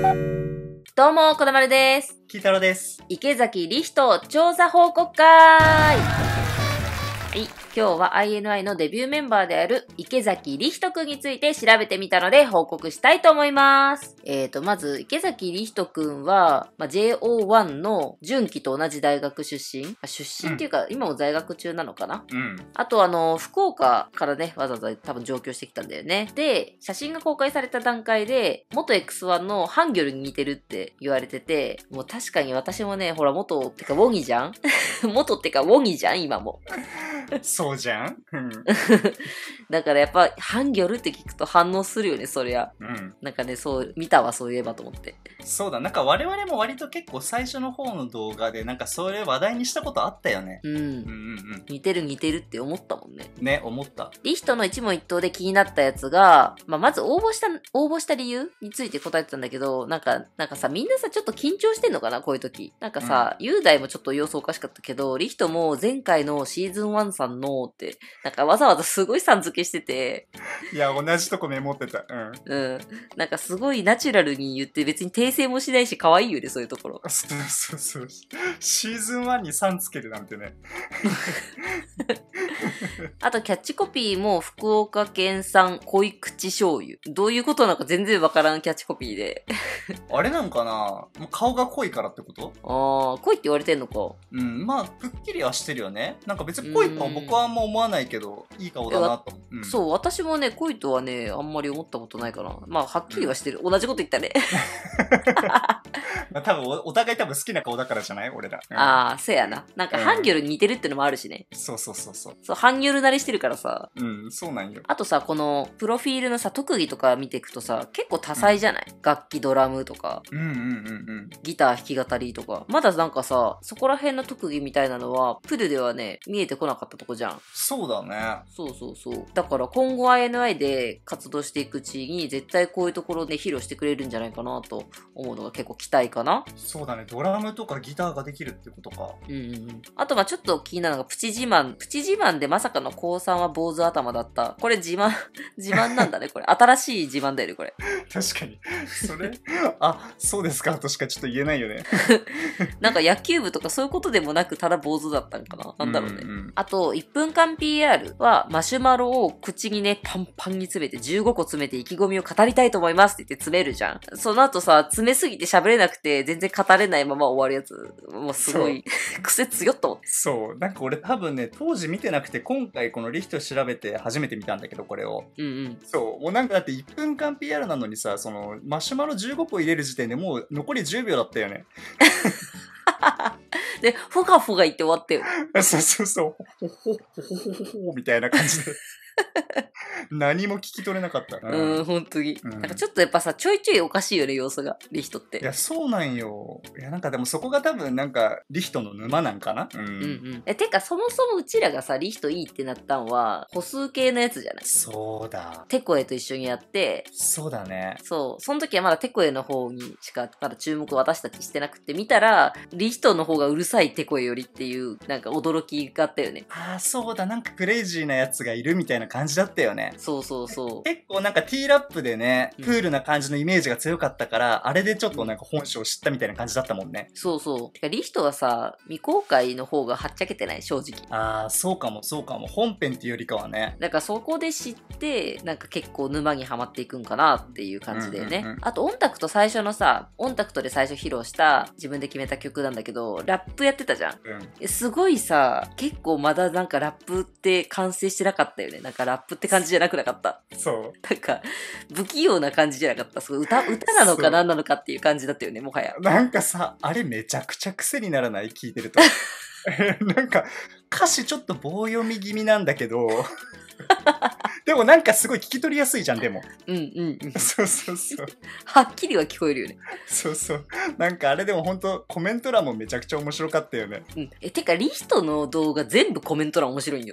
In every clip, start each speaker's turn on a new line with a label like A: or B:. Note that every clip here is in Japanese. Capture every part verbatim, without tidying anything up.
A: どうも、こだまるです。
B: きいたろです。
A: 池崎リヒト調査報告会。はい、今日は アイエヌアイ のデビューメンバーである池崎リヒトくんについて調べてみたので報告したいと思います。えーと、まず池崎リヒトくんは、まあ、ジェイオーワン の準期と同じ大学出身。出身っていうか、うん、今も在学中なのかな。
B: うん。
A: あとあの、福岡からね、わざわざ多分上京してきたんだよね。で、写真が公開された段階で、元 エックスワン のハンギョルに似てるって言われてて、もう確かに私もね、ほら元ってかウォギじゃん元ってかウォギじゃん今も。
B: そうじゃん、うん、
A: だからやっぱハンギョルって聞くと反応するよね、そりゃ。
B: うん。
A: なんかね、そう見たわ、そういえばと思って。
B: そうだ、なんか我々も割と結構最初の方の動画でなんかそれ話題にしたことあったよね。
A: うん。うんうんうん。似てる似てるって思ったもんね。
B: ね、思った。
A: リヒトの一問一答で気になったやつが、まあ、まず応募した、応募した理由について答えてたんだけど、なんか、なんかさ、みんなさ、ちょっと緊張してんのかなこういう時。なんかさ、うん、雄大もちょっと様子おかしかったけど、リヒトも前回のシーズンワンさんのって、なんかわざわざすごいさん付けしてて。
B: いや、同じとこメモってた。うん。
A: うん。なんかすごいナチュラルに言って別に訂正もしないし可愛いよね、そういうところ。
B: そうそうそう。シーズンワンにさんつけるなんてね。
A: あとキャッチコピーも福岡県産濃い口醤油。どういうことなのか全然わからんキャッチコピーで。
B: あれなんかな、もう顔が濃いからってこと？
A: ああ、濃いって言われてんのか。
B: うん、まあ、くっきりはしてるよね。なんか別に濃いとは僕はあんま思わないけど、いい顔だなと、
A: うん。そう、私もね、濃いとはね、あんまり思ったことないかな。まあ、はっきりはしてる。うん、同じこと言ったね。
B: まあ、多分お、お互い多分好きな顔だからじゃない俺ら。
A: うん、ああ、せやな。なんか、ハンギョルに似てるってのもあるしね。
B: そうそうそうそう。
A: そう、ハンギョル慣れしてるからさ。
B: うん、そうなんよ。
A: あとさ、この、プロフィールのさ、特技とか見ていくとさ、結構多彩じゃない、うん、楽器、ドラムとか。
B: うんうんうんうん。
A: ギター弾き語りとか。まだなんかさ、そこら辺の特技みたいなのは、プルではね、見えてこなかったとこじゃん。
B: そうだね。
A: そうそうそう。だから今後 アイエヌアイ で活動していくうちに、絶対こういうところで披露してくれるんじゃないかなと思うのが結構期待かな。
B: そうだね。ドラムとかギターができるってことか。
A: うんうんうん。あとまあちょっと気になるのがプチ自慢。プチ自慢でまさかの高さんは坊主頭だった。これ自慢、自慢なんだね、これ。新しい自慢だよね、これ。
B: 確かに。それあ、そうですかとしかちょっと言えないよね。
A: なんか野球部とかそういうことでもなく、ただ坊主だったんかな。なんだろうね。うんうん、あと、いっぷんかん ピーアール はマシュマロを口にね、パンパンに詰めてじゅうごこ詰めて意気込みを語りたいと思いますって言って詰めるじゃん。その後さ、詰めすぎて喋れなくて全然語れないまま終わるやつ。もうすごい、癖強っと思って。
B: そう。なんか俺多分ね、当時見てなくて今回このリヒト調べて初めて見たんだけど、これを。
A: うんうん。
B: そう。もうなんかだっていっぷんかん ピーアール なのにさ、そのマシュマロじゅうごこ入れる時点でもう残りじゅうびょうだったよね。
A: で、ふがふが言って終わったよ。
B: そうそうそう。ほほほほほほみたいな感じで。何も聞き取れなかった。
A: うん、うん、本当に、うん。なんかちょっとやっぱさ、ちょいちょいおかしいよね、要素が。リヒトって。
B: いや、そうなんよ。いや、なんかでもそこが多分なんか、リヒトの沼なんかな。うん。うんうん。
A: え、てか、そもそもうちらがさ、リヒトいいってなったんは、歩数系のやつじゃない？
B: そうだ。
A: テコエと一緒にやって、
B: そうだね。
A: そう。その時はまだテコエの方にしか、まだ注目私たちしてなくて、見たら、リヒトの方がうるさいテコエよりっていう、なんか驚きがあったよね。
B: ああ、そうだ。なんかクレイジーなやつがいるみたいな感じだったよね。
A: そうそうそう。
B: 結構なんか T ラップでね、クールな感じのイメージが強かったから、うん、あれでちょっとなんか本性を知ったみたいな感じだったもんね。
A: そうそう。てかリヒトはさ、未公開の方がはっちゃけてない？正直。
B: ああ、そうかもそうかも。本編っていうよりかはね。
A: だからそこで知って、なんか結構沼にはまっていくんかなっていう感じだよね。うんうんうん、あと、オンタクト最初のさ、オンタクトで最初披露した自分で決めた曲なんだけど、ラップやってたじゃん。うん、すごいさ、結構まだなんかラップって完成してなかったよね。なんかラップって感じじゃなくなかった。
B: そう。
A: なんか、不器用な感じじゃなかった。すごい歌、歌なのか何なのかっていう感じだったよね、もはや。
B: なんかさ、あれめちゃくちゃ癖にならない？聞いてると。なんか、歌詞ちょっと棒読み気味なんだけど、でもなんかすごい聞き取りやすいじゃん、でも。
A: うんうんうん。
B: そうそうそう。
A: はっきりは聞こえるよね。
B: そうそう。なんかあれでも本当コメント欄もめちゃくちゃ面白かったよね。
A: うん。え、てかリヒトの動画全部コメント欄面白いんよ。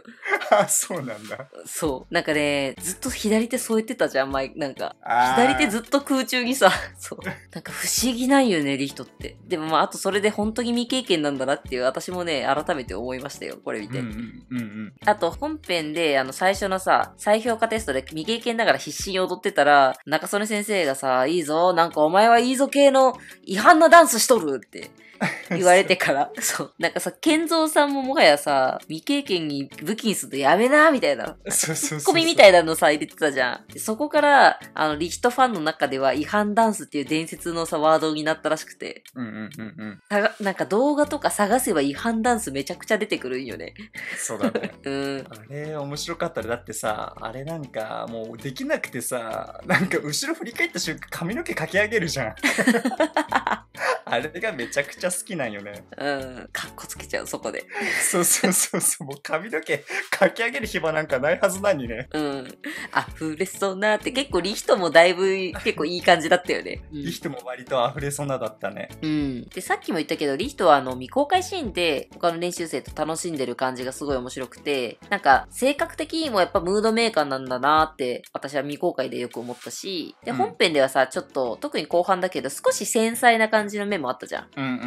B: あ、そうなんだ。
A: そう。なんかね、ずっと左手添えてたじゃん、前、なんか。
B: あー
A: 左手ずっと空中にさ、そう。なんか不思議なんよね、リヒトって。でもまあ、あとそれで本当に未経験なんだなっていう、私もね、改めて思いましたよ、これ見て。
B: うんうんうんうん。
A: あと、本編で、あの、最初のさ、再評価テストで未経験ながら必死に踊ってたら、中曽根先生がさ、いいぞ、なんかお前はいいぞ系の違反なダンスしとるって。言われてから、そう。なんかさ、健三さんももはやさ、未経験に武器にするとやめな、みたいな。
B: そうそうそうそう。
A: ツッコミみたいなのさ、入れてたじゃん。でそこから、あの、リヒトファンの中では違反ダンスっていう伝説のさ、ワードになったらしくて。
B: うんうんうんうん。
A: たがなんか動画とか探せば違反ダンスめちゃくちゃ出てくるんよね。
B: そうだね。
A: うん。
B: あれ、面白かったね。だってさ、あれなんか、もうできなくてさ、なんか後ろ振り返った瞬間髪の毛かき上げるじゃん。あれがめちゃくちゃ好きなんよね。
A: うん。かっこつけちゃう、そこで。
B: そうそうそうそう。もう髪の毛かき上げる暇なんかないはずなのにね。
A: うん。溢れそうなって結構リヒトもだいぶ結構いい感じだったよね。うん、
B: リヒトも割と溢れそうなだったね。
A: うん。で、さっきも言ったけど、リヒトはあの未公開シーンで他の練習生と楽しんでる感じがすごい面白くて、なんか性格的にもやっぱムードメーカーなんだなって私は未公開でよく思ったし、で、本編ではさ、ちょっと特に後半だけど少し繊細な感じの面もあったじゃん。
B: うんうんうん。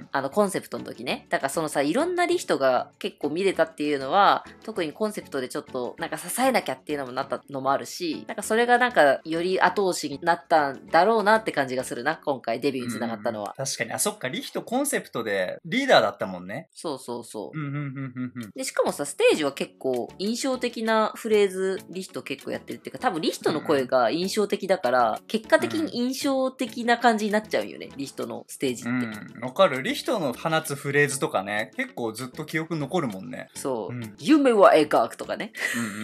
A: あのコンセプトの時ね。だからそのさ、いろんなリヒトが結構見れたっていうのは、特にコンセプトでちょっとなんか支えなきゃっていうのもなったのもあるし、なんかそれがなんかより後押しになったんだろうなって感じがするな、今回デビューにつながったのは。
B: うん、確かに。あ、そっか、リヒトコンセプトでリーダーだったもんね。
A: そうそうそう。
B: うんうんうんうんうん。
A: で、しかもさ、ステージは結構印象的なフレーズ、リヒト結構やってるっていうか、多分リヒトの声が印象的だから、うん、結果的に印象的な感じになっちゃうよね、リヒトのステージって。
B: うん、わかる。リヒトの放つフレーズとかね、結構ずっと記憶残るもんね。
A: そう。
B: うん、
A: 夢は描くとかね。
B: うんうんうんうん。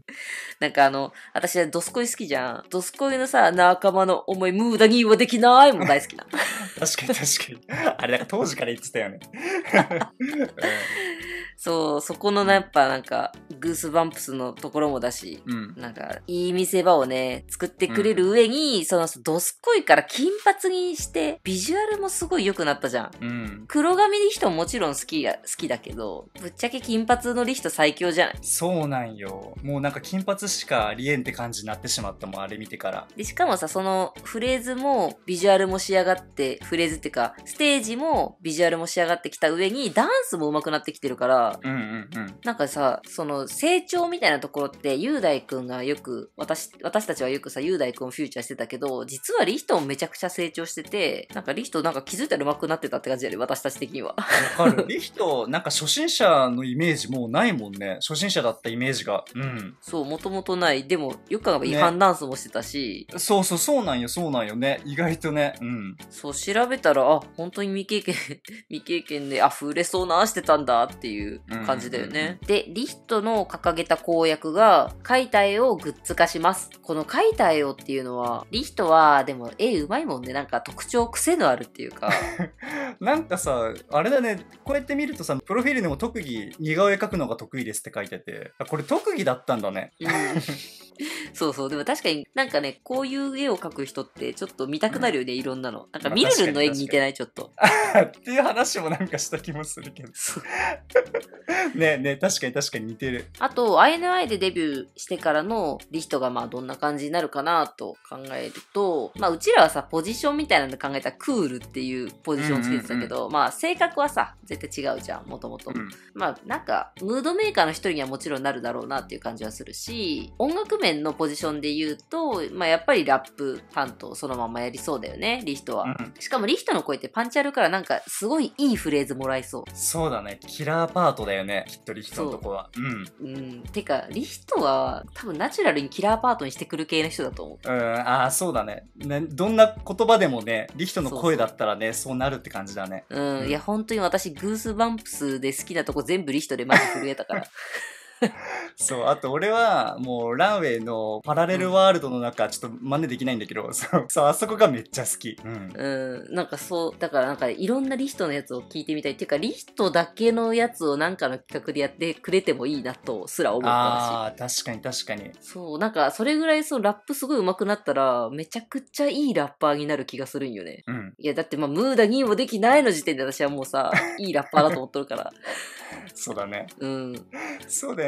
A: なんかあの、私はドスコイ好きじゃん。ドスコイのさ、仲間の思い無駄にはできないも大好きな。
B: 確かに確かに。あれ、なんか当時から言ってたよね。うん、
A: そう、そこのやっぱなんか、グースバンプスのところもだし、
B: うん、
A: なんか、いい見せ場をね、作ってくれる上に、うん、その、ドスコイから金髪にして、ビジュアルもすごい良くなったじゃん。
B: うん、
A: 黒髪リヒトももちろん好きや、好きだけど、ぶっちゃけ金髪のリヒト最強じゃない？
B: そうなんよ。もうなんか金髪しかありえんって感じになってしまったもん、あれ見てから。
A: で、しかもさ、そのフレーズもビジュアルも仕上がって、フレーズっていうか、ステージもビジュアルも仕上がってきた上に、ダンスも上手くなってきてるから、
B: うんうんうん。
A: なんかさ、その成長みたいなところって、雄大くんがよく、私、私たちはよくさ、雄大くんをフューチャーしてたけど、実はリヒトもめちゃくちゃ成長してて、なんかリヒトなんか気づいたら上手くなってたって感じだよね、私たち的には。
B: わかる。リヒト、なんか初心者のイメージもうないもんね。初心者だったイメージが。うん。
A: そう、もともとない。でも、よく考えば違反ダンスもしてたし、
B: ね、そうそう、そうなんよ、そうなんよね。意外とね。うん。
A: そう、調べたら、あ、本当に未経験、未経験で、あ、触れそうなしてたんだっていう感じだよね。うんうんうん、で、リヒトの掲げた公約が、描いた絵をグッズ化します。この描いた絵をっていうのは、リヒトは、でも絵うまいもんね。なんか特徴、癖のあるっていうか。
B: なんかさ、あれだね、こうやって見るとさ、プロフィールでも特技、似顔絵描くのが得意ですって書いてて、あ、これ特技だったんだね。
A: うんそうそう。でも確かになんかね、こういう絵を描く人ってちょっと見たくなるよね、うん、いろんなの。なんかミルルンの絵に似てないちょっと。
B: っていう話もなんかした気もするけど。ねえねえ、確かに確かに似てる。
A: あと、アイエヌアイ でデビューしてからのリヒトがまあどんな感じになるかなと考えると、まあうちらはさ、ポジションみたいなの考えたらクールっていうポジションをつけてたけど、うんうんうん、まあ性格はさ、絶対違うじゃん、もともと。まあなんか、ムードメーカーの一人にはもちろんなるだろうなっていう感じはするし、音楽面のポジションで言うと、まあやっぱりラップ担当そのままやりそうだよね、リヒトは。うん、しかもリヒトの声ってパンチあるからなんかすごいいいフレーズもらえそう。
B: そうだね、キラーパートだよね、きっとリヒトのとこは。
A: うん。うん。てか、リヒトは多分ナチュラルにキラーパートにしてくる系の人だと思う。
B: うん、ああ、そうだね。ね、どんな言葉でもね、リヒトの声だったらね、そうそうなるって感じだね。
A: うん、うん、いや、本当に私、グースバンプスで好きなとこ全部リヒトでマジ震えたから。
B: そう、あと俺はもうランウェイのパラレルワールドの中、ちょっと真似できないんだけど、うん、そう、そう、あそこがめっちゃ好き。うん。
A: うん、なんかそう、だからなんかいろんなリヒトのやつを聞いてみたい。っていうか、リヒトだけのやつをなんかの企画でやってくれてもいいなとすら思ったし。
B: ああ、確かに確かに。
A: そう、なんかそれぐらいそうラップすごい上手くなったら、めちゃくちゃいいラッパーになる気がするんよね。
B: うん。
A: いや、だってまあ、ムーダにもできないの時点で私はもうさ、いいラッパーだと思っとるから。
B: そうだね。
A: うん。
B: そうだよ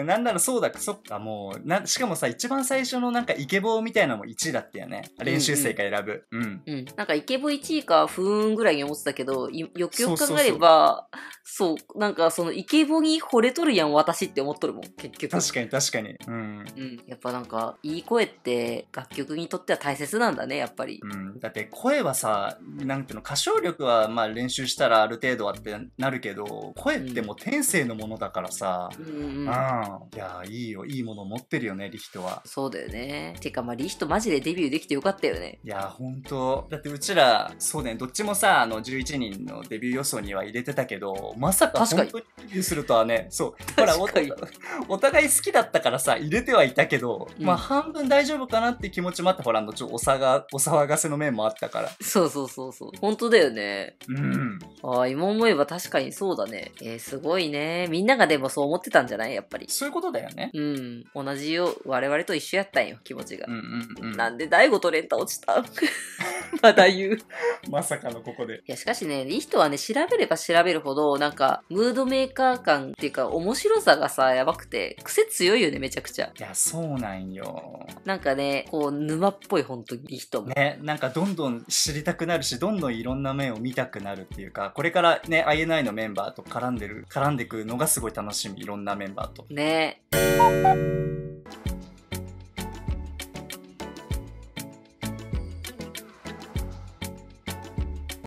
B: ん、なんならそうだ、そっか、もう、な、しかもさ、一番最初のなんかイケボーみたいなのもいちいだったよね。練習生が選ぶ。うん、うん。
A: うん。なんかイケボいちいか、ふーんぐらいに思ってたけど、よくよく考えれば、そうそうそう、なんかそのイケボに惚れとるやん、私って思っとるもん、結局。
B: 確かに確かに。うん。うん。
A: やっぱなんか、いい声って楽曲にとっては大切なんだね、やっぱり。
B: うん。だって声はさ、なんていうの、歌唱力はまあ練習したらある程度はってなるけど、声ってもう天性のものだからさ、うん。うん、いや、いいよ、いいもの持ってるよね、リヒトは。
A: そうだよね。てかまあ、リヒトマジでデビューできてよかったよね。
B: いや、ほんと。だってうちら、そうね、どっちもさ、あの、じゅういちにんのデビュー予想には入れてたけど、まさか本当にデビューするとはね、そう。ほらお、お互い好きだったからさ、入れてはいたけど、うん、まあ半分大丈夫かなって気持ちもあって、ほら、あの、ちょっとおさが、お騒がせの面もあったから。
A: そうそうそうそう。本当だよね。
B: うん。
A: ああ、今思えば確かにそうだね。えー、すごいね。みんながでもそう思ってたんじゃないやっぱり。
B: そういうことだよね。
A: うん。同じよ。我々と一緒やったんよ、気持ちが。
B: うんうんうん。
A: なんで大悟とレンタ落ちたまだ言う。
B: まさかのここで。
A: いや、しかしね、いい人はね、調べれば調べるほど、なんか、ムードメーカー感っていうか、面白さがさ、やばくて、癖強いよね、めちゃくちゃ。
B: いや、そうなんよ。
A: なんかね、こう、沼っぽい、本当にいい人も。
B: ね、なんかどんどん知りたくなるし、どんどんいろんな面を見たくなるっていうか、これからね、アイエヌアイ のメンバーと絡んでる、絡んでくるのがすごい楽しみ、いろんなメンバーと。
A: ね。